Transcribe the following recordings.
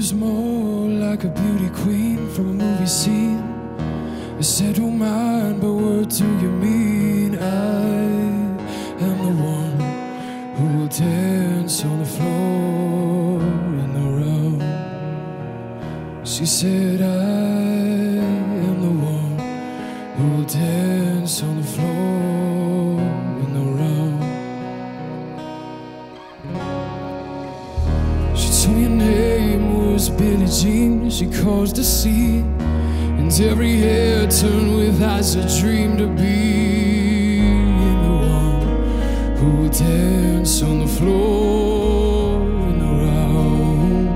was more like a beauty queen from a movie scene. I said, don't mind, but what do you mean? I am the one who will dance on the floor in the round. She said, I am the one who will dance on the floor in the round. She told me her name was Billie Jean. She caused a scene, and every head turned with eyes that dreamed of being the one who would dance on the floor in the round.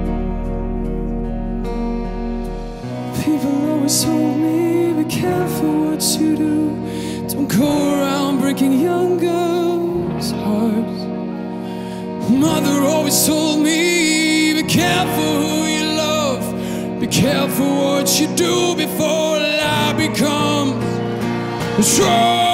People always told me, be careful what you do. Don't go around breaking young girls' hearts. Mother always told me, be careful who you love. Be careful what you do before lie becomes the truth.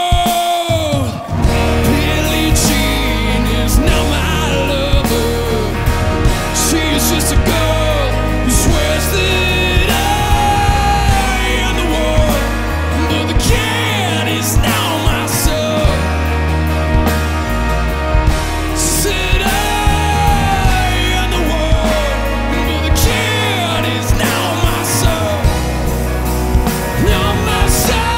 Billie Jean is now my lover. She is just a girl who swears that I am the one, but the cat is now my son. She said I am the one, but the cat is now my son. Now my son.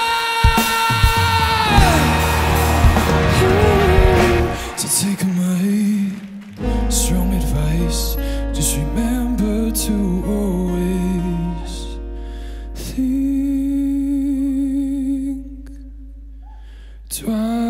So take my strong advice. Just remember to always think twice.